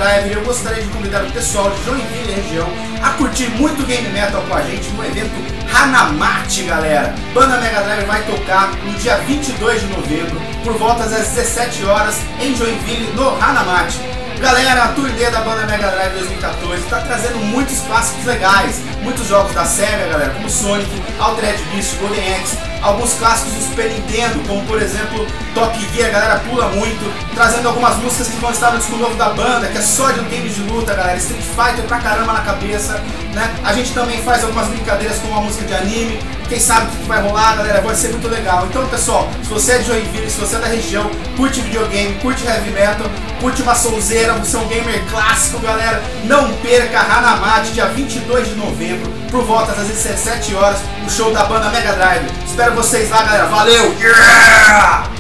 Driver, eu gostaria de convidar o pessoal de Joinville e região a curtir muito Game Metal com a gente no evento Hanamate, galera. Banda Mega Driver vai tocar no dia 22 de novembro, por volta das 17 horas, em Joinville, no Hanamate. Galera, a turnê da banda Mega Drive 2014 está trazendo muitos clássicos legais, muitos jogos da SEGA, galera, como Sonic, Altered Beast, Golden Axe, alguns clássicos do Super Nintendo, como por exemplo Top Gear, a galera pula muito, trazendo algumas músicas que vão estar no disco novo da banda, que é só de um game de luta, galera, Street Fighter pra caramba na cabeça, né? A gente também faz algumas brincadeiras com uma música de anime, quem sabe o que vai rolar, galera, vai ser muito legal. Então, pessoal, se você é de Joinville, se você é da região, curte videogame, curte heavy metal, curte uma sonzeira, você é um gamer clássico, galera, não perca Hanamate, dia 22 de novembro, por volta das 17 horas, o show da banda Mega Drive. Espero vocês lá, galera. Valeu! Yeah!